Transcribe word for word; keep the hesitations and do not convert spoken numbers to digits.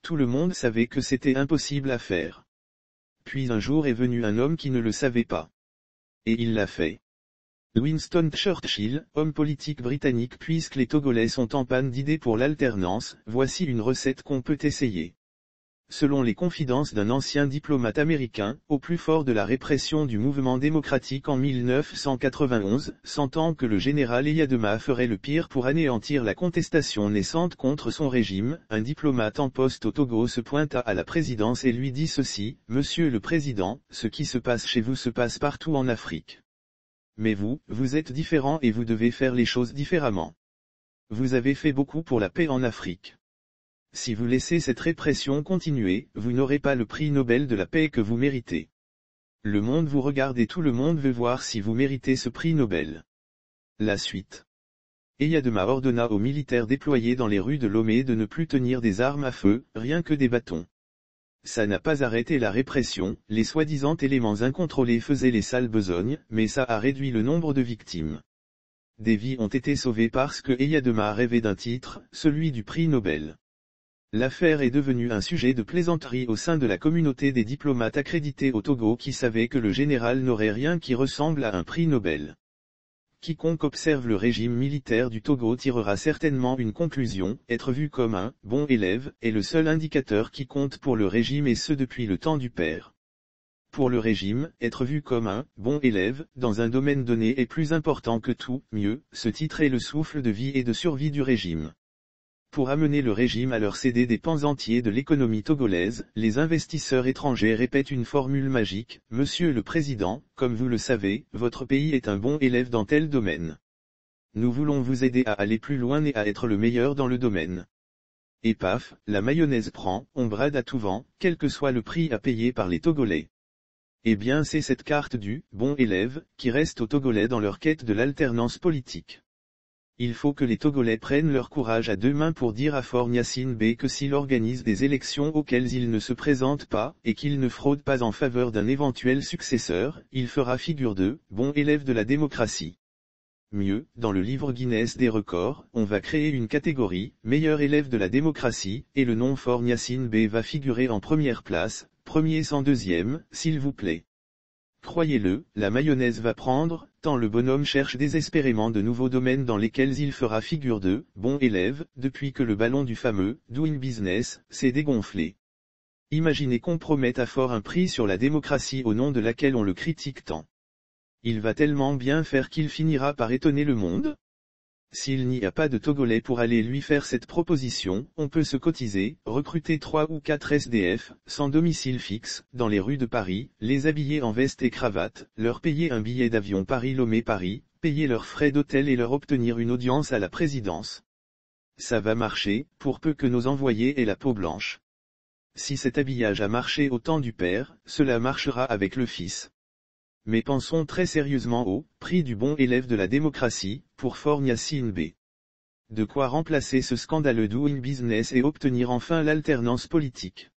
tout le monde savait que c'était impossible à faire. Puis un jour est venu un homme qui ne le savait pas. Et il l'a fait. Winston Churchill, homme politique britannique. Puisque les Togolais sont en panne d'idées pour l'alternance, voici une recette qu'on peut essayer. Selon les confidences d'un ancien diplomate américain, au plus fort de la répression du mouvement démocratique en mille neuf cent quatre-vingt-onze, sentant que le général Eyadema ferait le pire pour anéantir la contestation naissante contre son régime, un diplomate en poste au Togo se pointa à la présidence et lui dit ceci: « Monsieur le Président, ce qui se passe chez vous se passe partout en Afrique. Mais vous, vous êtes différent et vous devez faire les choses différemment. Vous avez fait beaucoup pour la paix en Afrique. Si vous laissez cette répression continuer, vous n'aurez pas le prix Nobel de la paix que vous méritez. Le monde vous regarde et tout le monde veut voir si vous méritez ce prix Nobel. » La suite. Eyadema ordonna aux militaires déployés dans les rues de Lomé de ne plus tenir des armes à feu, rien que des bâtons. Ça n'a pas arrêté la répression, les soi-disant éléments incontrôlés faisaient les sales besognes, mais ça a réduit le nombre de victimes. Des vies ont été sauvées parce que Eyadema rêvait d'un titre, celui du prix Nobel. L'affaire est devenue un sujet de plaisanterie au sein de la communauté des diplomates accrédités au Togo qui savaient que le général n'aurait rien qui ressemble à un prix Nobel. Quiconque observe le régime militaire du Togo tirera certainement une conclusion: être vu comme un « bon élève » est le seul indicateur qui compte pour le régime et ce depuis le temps du père. Pour le régime, être vu comme un « bon élève » dans un domaine donné est plus important que tout, mieux, ce titre est le souffle de vie et de survie du régime. Pour amener le régime à leur céder des pans entiers de l'économie togolaise, les investisseurs étrangers répètent une formule magique: « Monsieur le Président, comme vous le savez, votre pays est un bon élève dans tel domaine. Nous voulons vous aider à aller plus loin et à être le meilleur dans le domaine. » Et paf, la mayonnaise prend, on brade à tout vent, quel que soit le prix à payer par les Togolais. Eh bien c'est cette carte du « bon élève » qui reste aux Togolais dans leur quête de l'alternance politique. Il faut que les Togolais prennent leur courage à deux mains pour dire à Faure Gnassingbé que s'il organise des élections auxquelles il ne se présente pas, et qu'il ne fraude pas en faveur d'un éventuel successeur, il fera figure de « bon élève de la démocratie ». Mieux, dans le livre Guinness des records, on va créer une catégorie « meilleur élève de la démocratie », et le nom Faure Gnassingbé va figurer en première place, premier sans deuxième, s'il vous plaît. Croyez-le, la mayonnaise va prendre, tant le bonhomme cherche désespérément de nouveaux domaines dans lesquels il fera figure de « bon élève » depuis que le ballon du fameux « doing business » s'est dégonflé. Imaginez qu'on promette à Faure un prix sur la démocratie au nom de laquelle on le critique tant. Il va tellement bien faire qu'il finira par étonner le monde. S'il n'y a pas de Togolais pour aller lui faire cette proposition, on peut se cotiser, recruter trois ou quatre S D F, sans domicile fixe, dans les rues de Paris, les habiller en veste et cravate, leur payer un billet d'avion Paris-Lomé-Paris, payer leurs frais d'hôtel et leur obtenir une audience à la présidence. Ça va marcher, pour peu que nos envoyés aient la peau blanche. Si cet habillage a marché au temps du père, cela marchera avec le fils. Mais pensons très sérieusement au « prix du bon élève de la démocratie » pour Faure Gnassingbé. De quoi remplacer ce scandaleux doing business et obtenir enfin l'alternance politique.